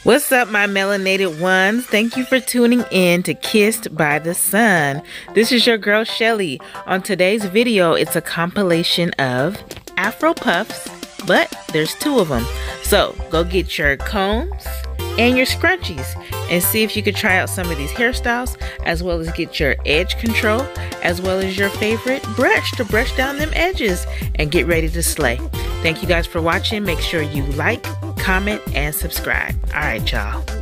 What's up, my melanated ones? Thank you for tuning in to Kissed by the Sun. This is your girl Shelly. On today's video, it's a compilation of Afro Puffs, but there's two of them. So go get your combs and your scrunchies and see if you could try out some of these hairstyles, as well as get your edge control, as well as your favorite brush to brush down them edges and get ready to slay. Thank you guys for watching. Make sure you like, comment, and subscribe. All right, y'all.